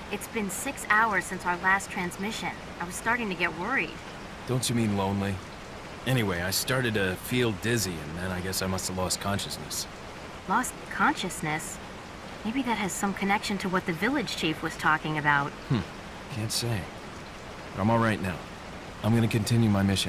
It's been 6 hours since our last transmission. I was starting to get worried. Don't you mean lonely? Anyway, I started to feel dizzy, and then I guess I must have lost consciousness. Lost consciousness? Maybe that has some connection to what the village chief was talking about. Can't say. But I'm all right now. I'm gonna continue my mission.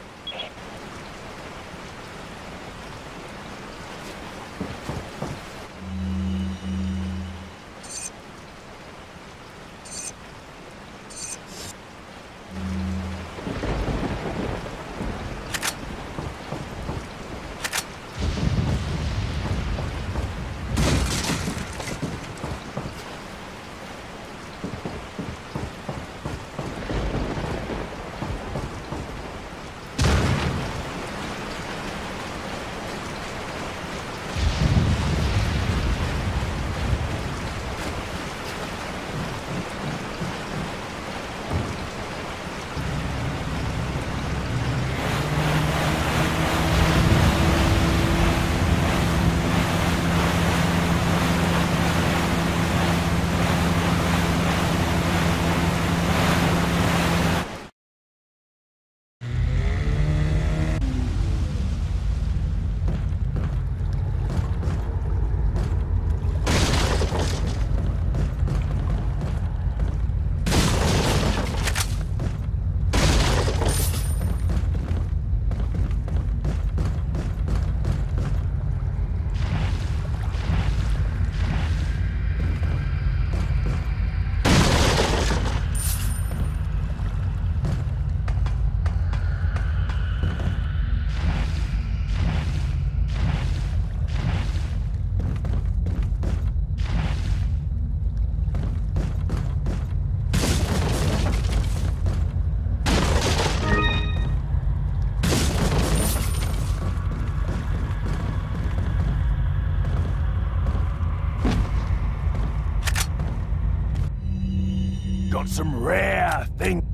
Got some rare things.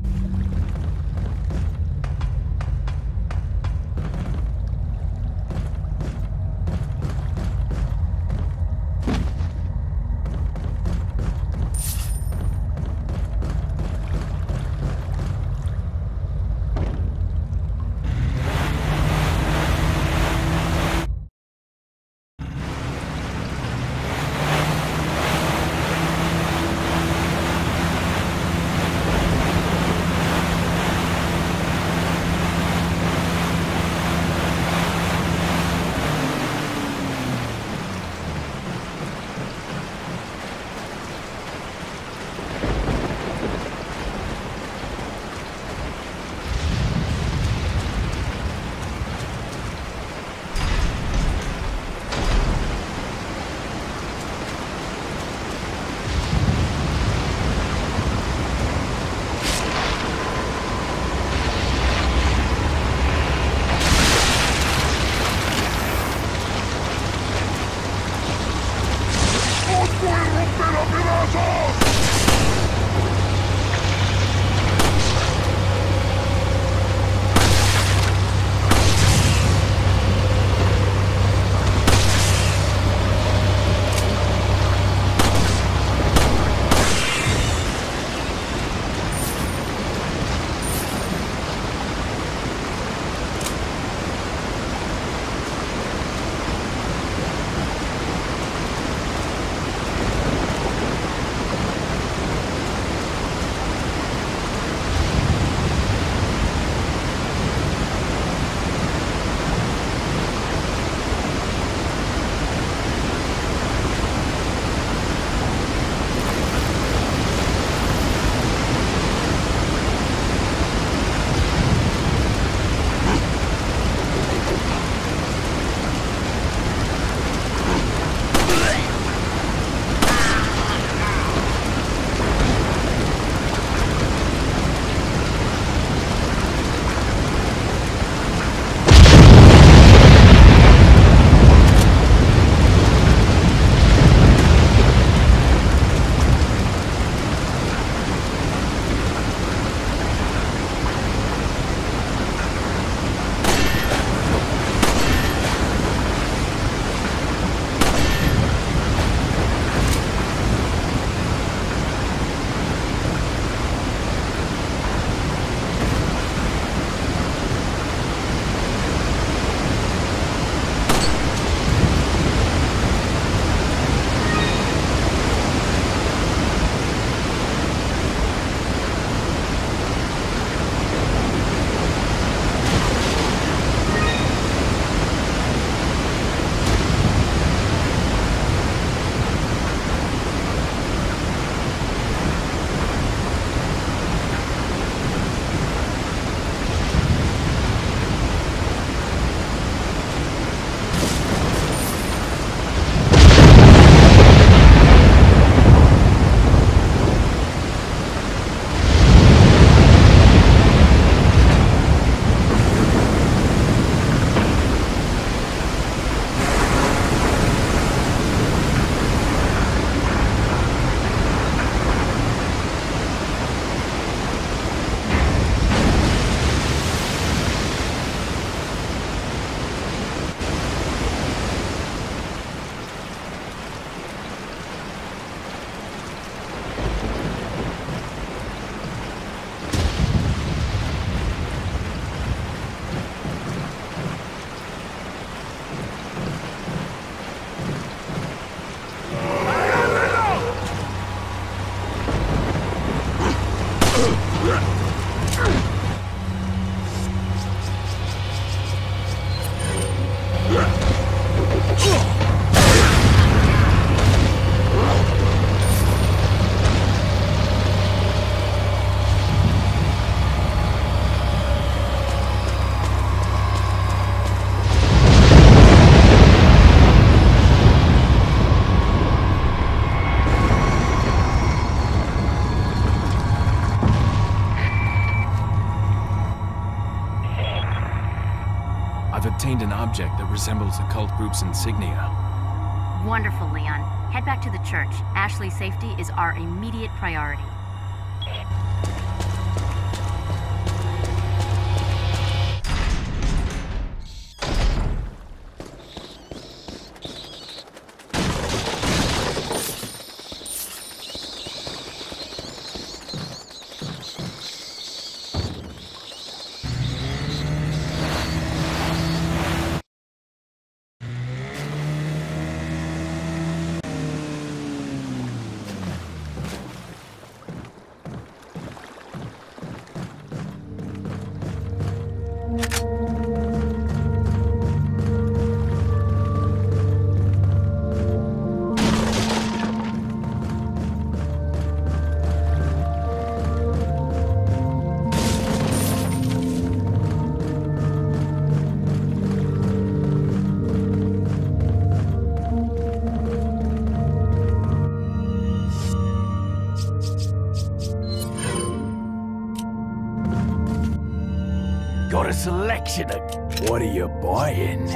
obtained an object that resembles the cult group's insignia. Wonderful, Leon. Head back to the church. Ashley's safety is our immediate priority. Got a selection of... What are you buying?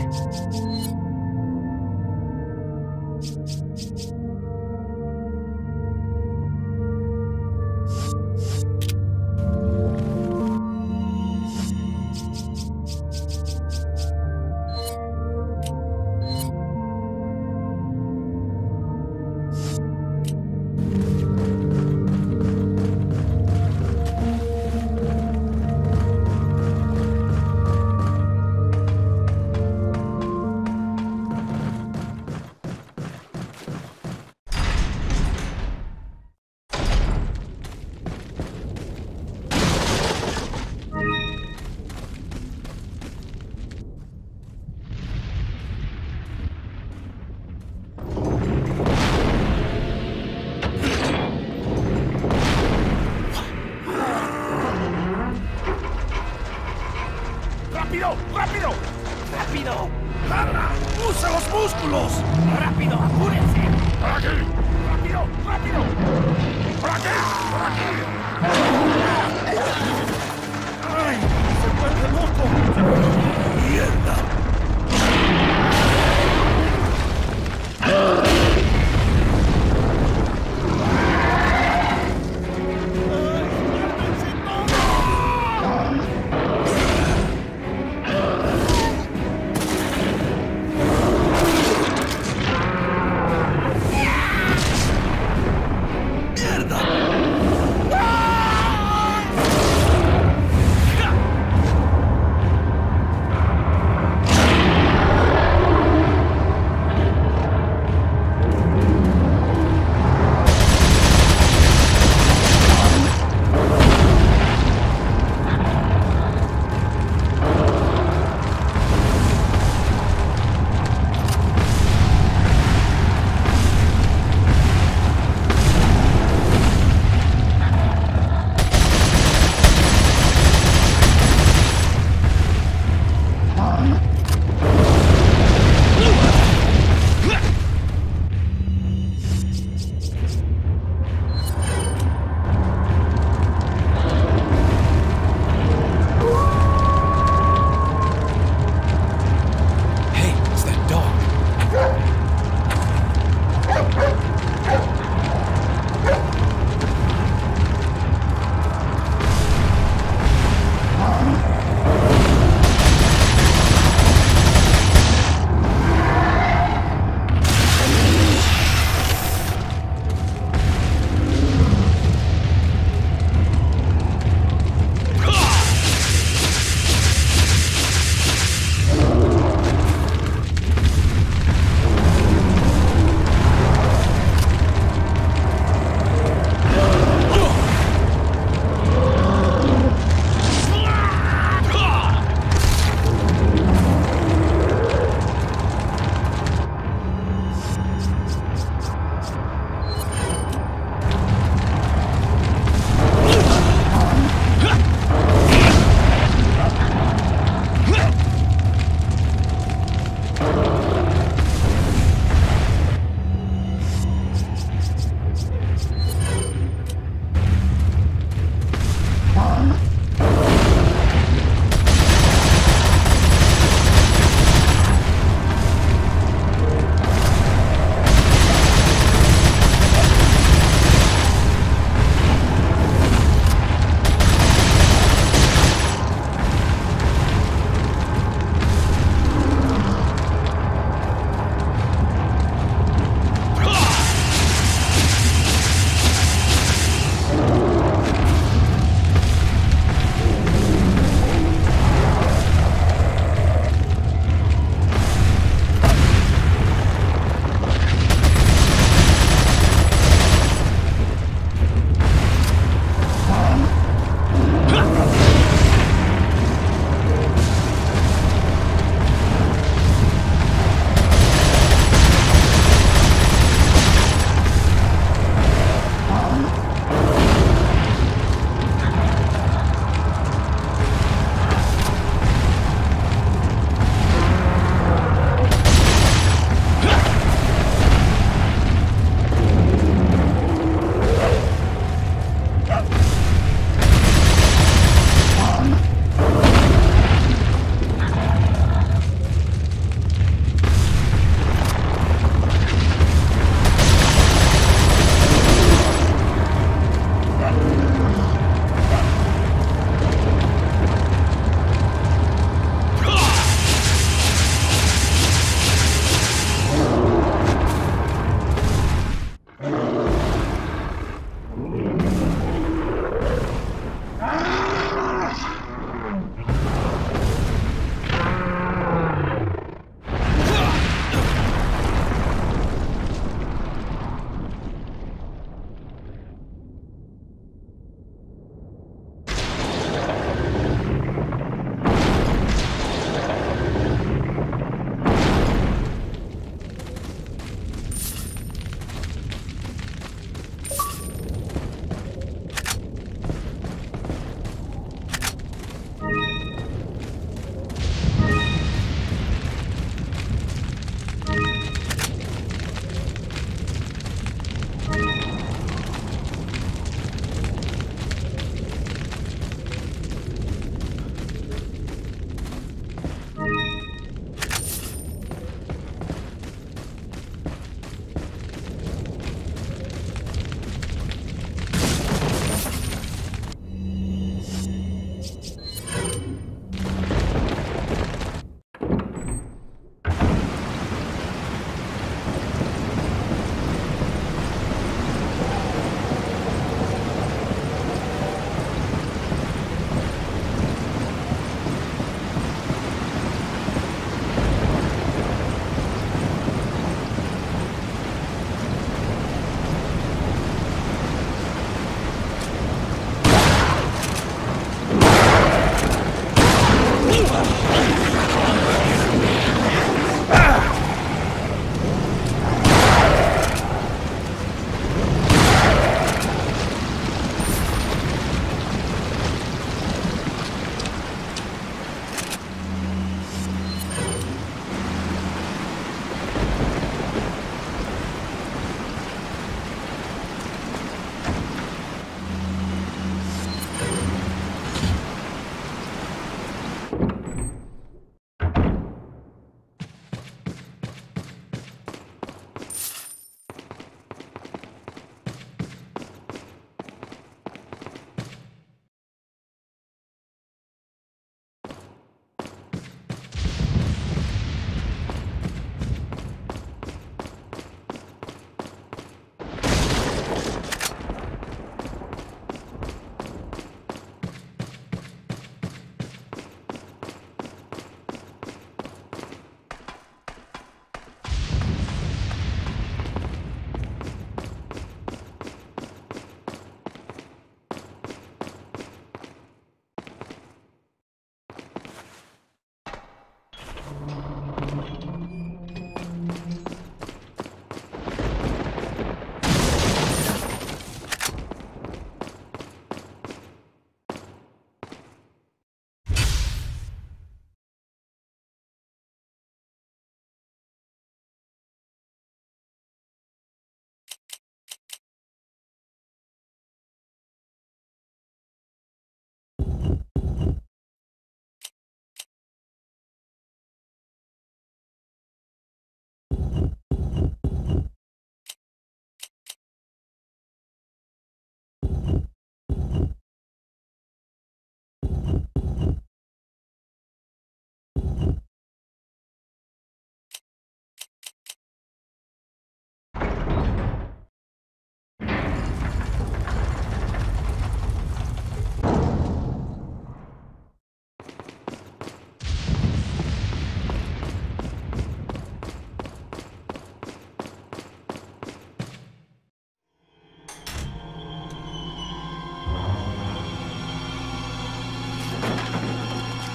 ¡Rápido! ¡Rápido! ¡Rápido! ¡Larga! ¡Usa los músculos! ¡Rápido! ¡Apúrense! ¡Por aquí! ¡Rápido! ¡Rápido! ¡Por aquí! ¡Por aquí! ¡Ay! ¡Se vuelve loco! ¡Mierda! ¡Mierda!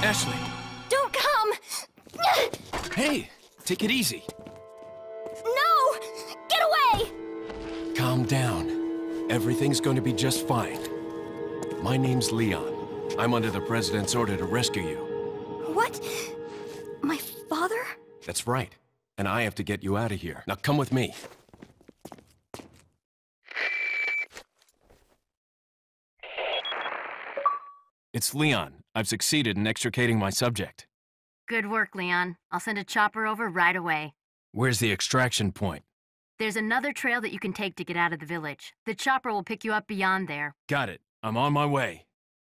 Ashley! Don't come! Hey! Take it easy. No! Get away! Calm down. Everything's going to be just fine. My name's Leon. I'm under the President's order to rescue you. What? My father? That's right. And I have to get you out of here. Now come with me. It's Leon. I've succeeded in extricating my subject. Good work, Leon. I'll send a chopper over right away. Where's the extraction point? There's another trail that you can take to get out of the village. The chopper will pick you up beyond there. Got it. I'm on my way.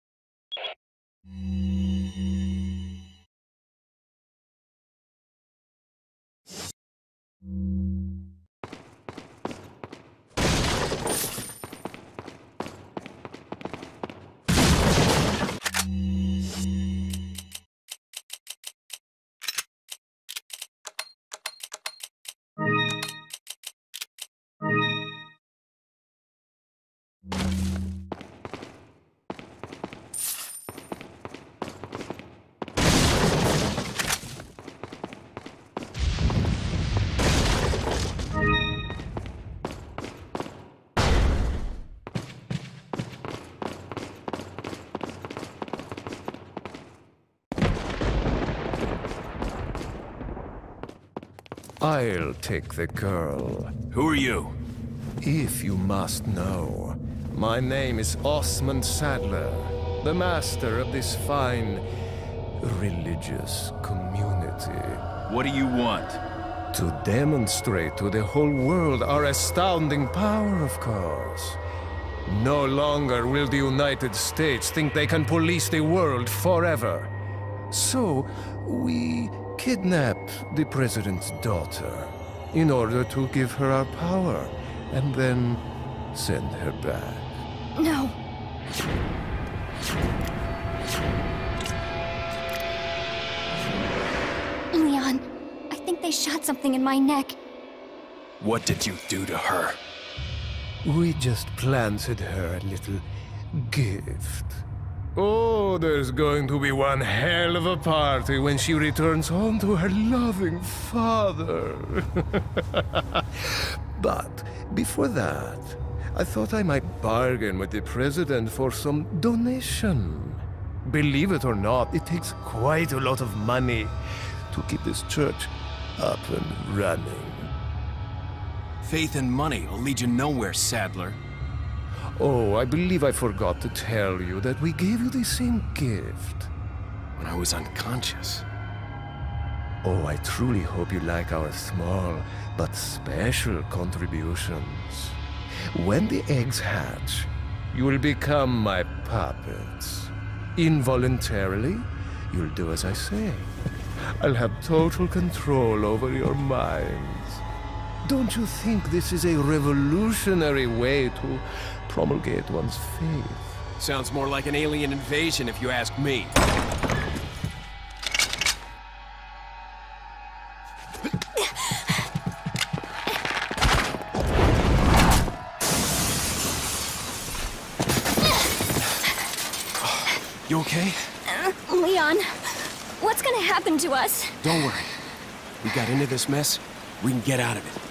I'll take the girl. Who are you? If you must know, my name is Osmond Sadler, the master of this fine religious community. What do you want? To demonstrate to the whole world our astounding power, of course. No longer will the United States think they can police the world forever. So, we kidnapped the president's daughter in order to give her our power and then send her back. No. Leon, I think they shot something in my neck. What did you do to her? We just planted her a little gift. Oh, there's going to be one hell of a party when she returns home to her loving father. But before that, I thought I might bargain with the president for some donation. Believe it or not, it takes quite a lot of money to keep this church up and running. Faith and money will lead you nowhere, Sadler. Oh, I believe I forgot to tell you that we gave you the same gift. When I was unconscious. Oh, I truly hope you like our small but special contributions. When the eggs hatch, you will become my puppets. Involuntarily, you'll do as I say. I'll have total control over your minds. Don't you think this is a revolutionary way to promulgate one's faith? Sounds more like an alien invasion if you ask me. You okay? Leon, what's gonna happen to us? Don't worry. We got into this mess, we can get out of it.